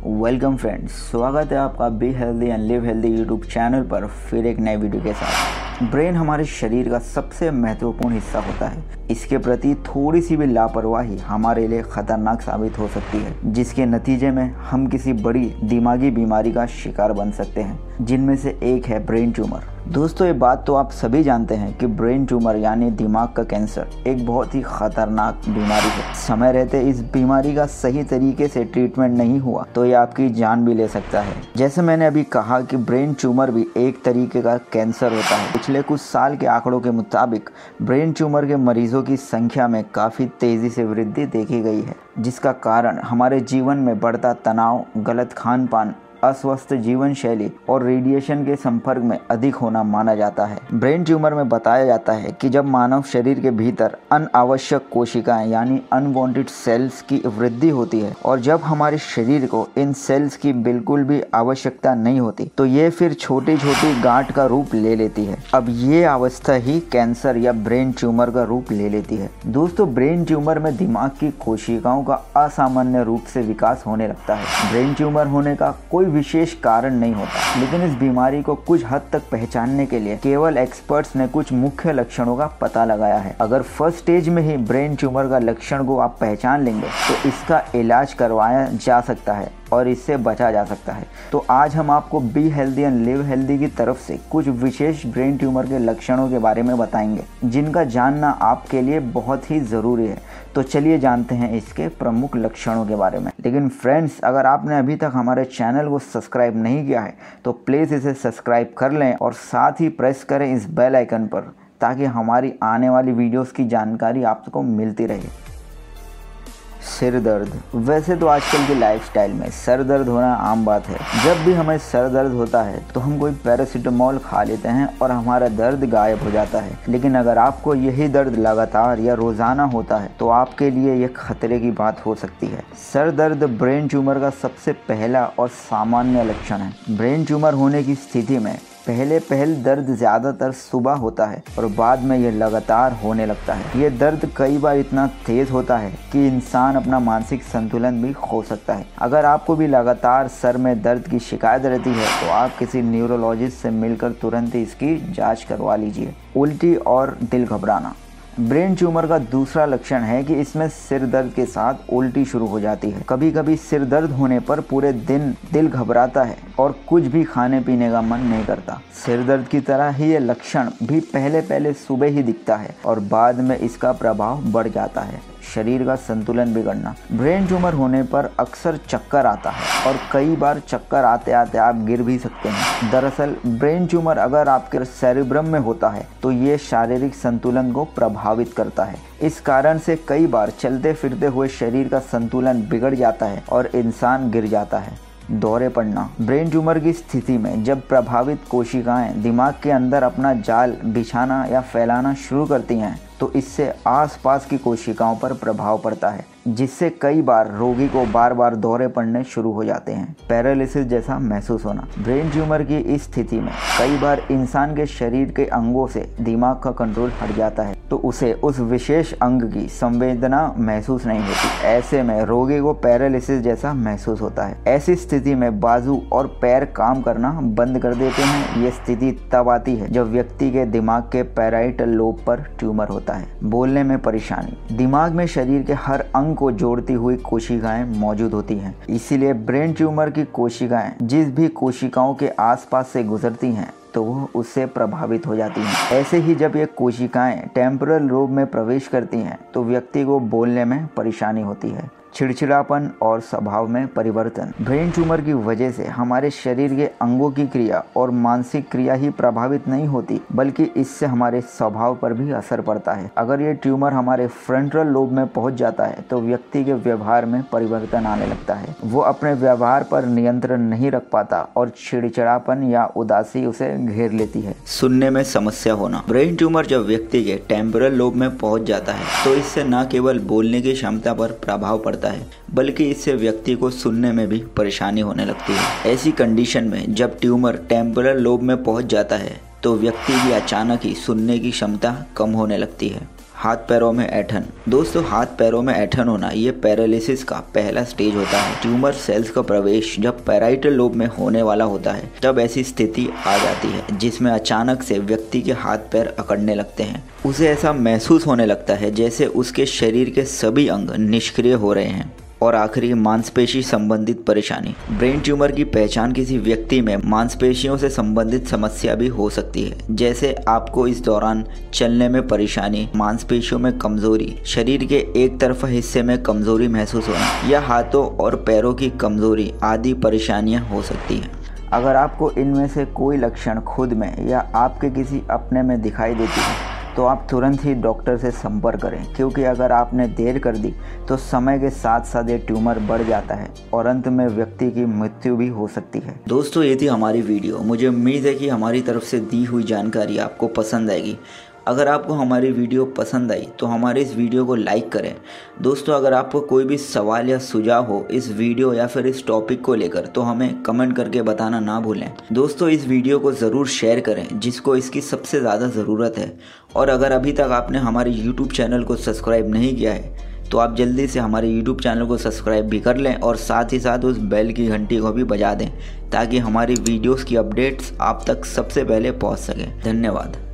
Welcome friends, स्वागत है आपका be healthy and live healthy YouTube channel पर फिर एक नए वीडियो के साथ। ब्रेन हमारे शरीर का सबसे महत्वपूर्ण हिस्सा होता है। इसके प्रति थोड़ी सी भी लापरवाही हमारे लिए खतरनाक साबित हो सकती है, जिसके नतीजे में हम किसी बड़ी दिमागी बीमारी का शिकार बन सकते हैं, जिनमें से एक है ब्रेन ट्यूमर। दोस्तों, ये बात तो आप सभी जानते हैं कि ब्रेन ट्यूमर यानी दिमाग का कैंसर एक बहुत ही खतरनाक बीमारी है। समय रहते इस बीमारी का सही तरीके से ट्रीटमेंट नहीं हुआ तो ये आपकी जान भी ले सकता है। जैसे मैंने अभी कहा कि ब्रेन ट्यूमर भी एक तरीके का कैंसर होता है। पिछले कुछ साल के आंकड़ों के मुताबिक ब्रेन ट्यूमर के मरीजों की संख्या में काफ़ी तेज़ी से वृद्धि देखी गई है, जिसका कारण हमारे जीवन में बढ़ता तनाव, गलत खान पान, अस्वस्थ जीवन शैली और रेडिएशन के संपर्क में अधिक होना माना जाता है। ब्रेन ट्यूमर में बताया जाता है कि जब मानव शरीर के भीतर अनावश्यक कोशिकाएं यानी अनवांटेड सेल्स की वृद्धि होती है और जब हमारे शरीर को इन सेल्स की बिल्कुल भी आवश्यकता नहीं होती तो ये फिर छोटी छोटी गांठ का रूप ले लेती है। अब ये अवस्था ही कैंसर या ब्रेन ट्यूमर का रूप ले लेती है। दोस्तों, ब्रेन ट्यूमर में दिमाग की कोशिकाओं का असामान्य रूप से विकास होने लगता है। ब्रेन ट्यूमर होने का कोई विशेष कारण नहीं होता, लेकिन इस बीमारी को कुछ हद तक पहचानने के लिए केवल एक्सपर्ट्स ने कुछ मुख्य लक्षणों का पता लगाया है। अगर फर्स्ट स्टेज में ही ब्रेन ट्यूमर का लक्षण को आप पहचान लेंगे तो इसका इलाज करवाया जा सकता है और इससे बचा जा सकता है। तो आज हम आपको be healthy and live healthy की तरफ से कुछ विशेष ब्रेन ट्यूमर के लक्षणों के बारे में बताएंगे, जिनका जानना आपके लिए बहुत ही ज़रूरी है। तो चलिए जानते हैं इसके प्रमुख लक्षणों के बारे में। लेकिन फ्रेंड्स, अगर आपने अभी तक हमारे चैनल को सब्सक्राइब नहीं किया है तो प्लीज़ इसे सब्सक्राइब कर लें और साथ ही प्रेस करें इस बेल आइकन पर, ताकि हमारी आने वाली वीडियोस की जानकारी आपको मिलती रहे। सिर दर्द। वैसे तो आजकल की लाइफस्टाइल में सर दर्द होना आम बात है। जब भी हमें सर दर्द होता है तो हम कोई पैरासीटामोल खा लेते हैं और हमारा दर्द गायब हो जाता है। लेकिन अगर आपको यही दर्द लगातार या रोजाना होता है तो आपके लिए यह खतरे की बात हो सकती है। सर दर्द ब्रेन ट्यूमर का सबसे पहला और सामान्य लक्षण है। ब्रेन ट्यूमर होने की स्थिति में पहल दर्द ज़्यादातर सुबह होता है और बाद में यह लगातार होने लगता है। ये दर्द कई बार इतना तेज़ होता है कि इंसान अपना मानसिक संतुलन भी खो सकता है। अगर आपको भी लगातार सर में दर्द की शिकायत रहती है तो आप किसी न्यूरोलॉजिस्ट से मिलकर तुरंत ही इसकी जांच करवा लीजिए। उल्टी और दिल घबराना। ब्रेन ट्यूमर का दूसरा लक्षण है कि इसमें सिर दर्द के साथ उल्टी शुरू हो जाती है। कभी कभी सिर दर्द होने पर पूरे दिन दिल घबराता है और कुछ भी खाने पीने का मन नहीं करता। सिर दर्द की तरह ही ये लक्षण भी पहले सुबह ही दिखता है और बाद में इसका प्रभाव बढ़ जाता है। शरीर का संतुलन बिगड़ना। ब्रेन ट्यूमर होने पर अक्सर चक्कर आता है और कई बार चक्कर आते आते आप गिर भी सकते हैं। दरअसल ब्रेन ट्यूमर अगर आपके सेरिब्रम में होता है तो ये शारीरिक संतुलन को प्रभावित करता है। इस कारण से कई बार चलते फिरते हुए शरीर का संतुलन बिगड़ जाता है और इंसान गिर जाता है। दौरे पड़ना। ब्रेन ट्यूमर की स्थिति में जब प्रभावित कोशिकाएं दिमाग के अंदर अपना जाल बिछाना या फैलाना शुरू करती हैं तो इससे आसपास की कोशिकाओं पर प्रभाव पड़ता है, जिससे कई बार रोगी को बार बार दौरे पड़ने शुरू हो जाते हैं। पैरालिसिस जैसा महसूस होना। ब्रेन ट्यूमर की इस स्थिति में कई बार इंसान के शरीर के अंगों से दिमाग का कंट्रोल हट जाता है तो उसे उस विशेष अंग की संवेदना महसूस नहीं होती। ऐसे में रोगी को पैरालिसिस जैसा महसूस होता है। ऐसी स्थिति में बाजू और पैर काम करना बंद कर देते हैं। ये स्थिति तब आती है जब व्यक्ति के दिमाग के पैराइटल लोब पर ट्यूमर होता है। बोलने में परेशानी। दिमाग में शरीर के हर अंग को जोड़ती हुई कोशिकाएं मौजूद होती हैं, इसीलिए ब्रेन ट्यूमर की कोशिकाएं जिस भी कोशिकाओं के आसपास से गुजरती हैं तो वो उससे प्रभावित हो जाती हैं। ऐसे ही जब ये कोशिकाएं टेम्पोरल लोब में प्रवेश करती हैं तो व्यक्ति को बोलने में परेशानी होती है। चिड़चिड़ापन और स्वभाव में परिवर्तन। ब्रेन ट्यूमर की वजह से हमारे शरीर के अंगों की क्रिया और मानसिक क्रिया ही प्रभावित नहीं होती, बल्कि इससे हमारे स्वभाव पर भी असर पड़ता है। अगर ये ट्यूमर हमारे फ्रंटल लोब में पहुंच जाता है तो व्यक्ति के व्यवहार में परिवर्तन आने लगता है। वो अपने व्यवहार पर नियंत्रण नहीं रख पाता और चिड़चिड़ापन या उदासी उसे घेर लेती है। सुनने में समस्या होना। ब्रेन ट्यूमर जब व्यक्ति के टेम्पोरल लोब में पहुंच जाता है तो इससे न केवल बोलने की क्षमता पर प्रभाव पड़ता है, बल्कि इससे व्यक्ति को सुनने में भी परेशानी होने लगती है। ऐसी कंडीशन में जब ट्यूमर टेम्पोरल लोब में पहुंच जाता है तो व्यक्ति की अचानक ही सुनने की क्षमता कम होने लगती है। हाथ पैरों में ऐंठन। दोस्तों, हाथ पैरों में ऐंठन होना ये पैरालिसिस का पहला स्टेज होता है। ट्यूमर सेल्स का प्रवेश जब पैराइटल लोब में होने वाला होता है तब ऐसी स्थिति आ जाती है जिसमें अचानक से व्यक्ति के हाथ पैर अकड़ने लगते हैं। उसे ऐसा महसूस होने लगता है जैसे उसके शरीर के सभी अंग निष्क्रिय हो रहे हैं। और आखिरी, मांसपेशी संबंधित परेशानी। ब्रेन ट्यूमर की पहचान किसी व्यक्ति में मांसपेशियों से संबंधित समस्या भी हो सकती है, जैसे आपको इस दौरान चलने में परेशानी, मांसपेशियों में कमजोरी, शरीर के एक तरफा हिस्से में कमजोरी महसूस होना या हाथों और पैरों की कमजोरी आदि परेशानियां हो सकती हैं। अगर आपको इनमें से कोई लक्षण खुद में या आपके किसी अपने में दिखाई देती है तो आप तुरंत ही डॉक्टर से संपर्क करें, क्योंकि अगर आपने देर कर दी तो समय के साथ साथ ये ट्यूमर बढ़ जाता है और अंत में व्यक्ति की मृत्यु भी हो सकती है। दोस्तों, ये थी हमारी वीडियो। मुझे उम्मीद है कि हमारी तरफ से दी हुई जानकारी आपको पसंद आएगी। अगर आपको हमारी वीडियो पसंद आई तो हमारे इस वीडियो को लाइक करें। दोस्तों, अगर आपको कोई भी सवाल या सुझाव हो इस वीडियो या फिर इस टॉपिक को लेकर तो हमें कमेंट करके बताना ना भूलें। दोस्तों, इस वीडियो को ज़रूर शेयर करें जिसको इसकी सबसे ज़्यादा ज़रूरत है। और अगर अभी तक आपने हमारे YouTube चैनल को सब्सक्राइब नहीं किया है तो आप जल्दी से हमारे YouTube चैनल को सब्सक्राइब भी कर लें और साथ ही साथ उस बेल की घंटी को भी बजा दें ताकि हमारी वीडियोस की अपडेट्स आप तक सबसे पहले पहुंच सकें। धन्यवाद।